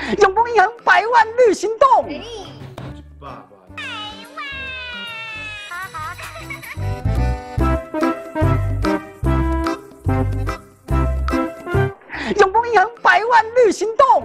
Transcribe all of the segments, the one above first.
永丰银行100万绿行动。永丰银行100万绿行动。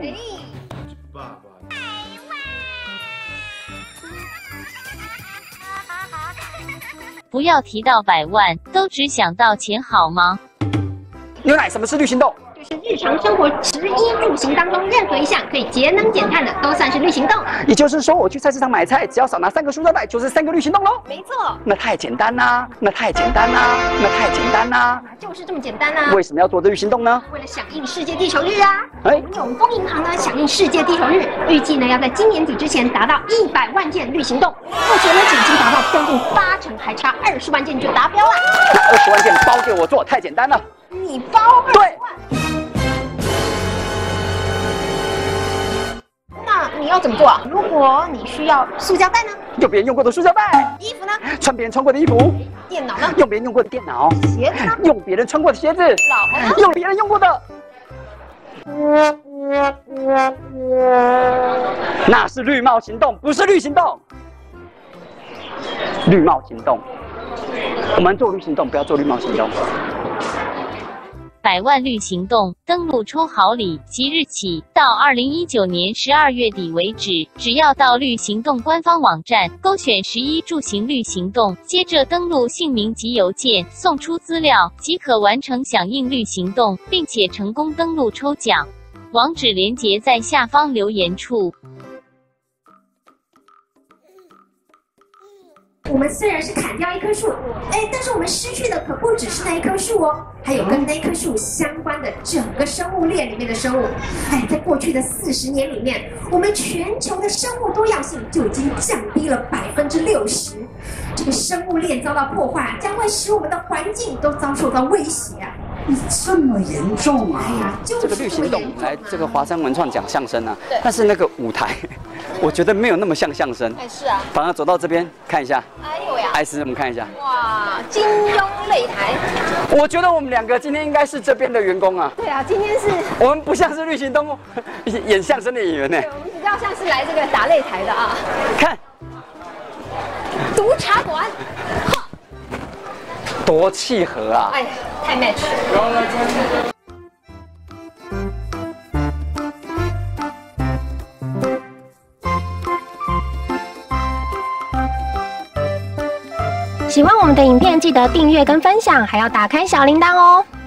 不要提到100万，都只想到钱好吗？ 牛奶，什么是绿行动？ 就是日常生活食衣住行当中任何一项可以节能减碳的，都算是绿行动。 也就是说，我去菜市场买菜，只要少拿3个塑料袋，就是3个绿行动喽。 没错， 那太简单啦，那太简单啦，那太简单啦。 就是这么简单啊！ 为什么要做这绿行动呢？ 为了响应世界地球日啊！ 哎， 永丰银行呢响应世界地球日，预计呢要在今年底之前达到100万件绿行动，目前呢已经达到将近80%，还差20万件就达标了。 那20万件包给我做，太简单了。 你包20万？ 对。 那你要怎么做啊？如果你需要塑胶袋呢？ 用别人用过的塑胶袋。 衣服呢？ 穿别人穿过的衣服。 电脑呢？ 用别人用过的电脑。 鞋子呢？ 用别人穿过的鞋子。 老婆呢？ 用别人用过的。那是绿帽行动，不是绿行动。绿帽行动，我们做绿行动，不要做绿帽行动。 100万绿行动登录抽好礼，即日起到2019年12月底为止，只要到绿行动官方网站勾选食衣住行绿行动，接着登录姓名及邮件，送出资料即可完成响应绿行动，并且成功登录抽奖。网址连结在下方留言处。 我们虽然是砍掉一棵树，但是我们失去的可不只是那一棵树哦，还有跟那棵树相关的整个生物链里面的生物。在过去的40年里面，我们全球的生物多样性就已经降低了60%。这个生物链遭到破坏，将会使我们的环境都遭受到威胁啊！ 这么严重啊！ 哎呀，就是这个绿行动来这个华山文创讲相声啊， 对， 但是那个舞台，我觉得没有那么像相声。 是啊， 反而走到这边看一下。 哎呦呀！ 艾斯，我们看一下。 哇，金庸擂台。 我觉得我们2个今天应该是这边的员工啊。 对啊，今天是我们不像是绿行动演相声的演员呢。 对，我们比较像是来这个打擂台的啊。 看， 毒茶馆。 多契合啊！ 哎呀，太 match 了。喜欢我们的影片，记得订阅跟分享，还要打开小铃铛哦。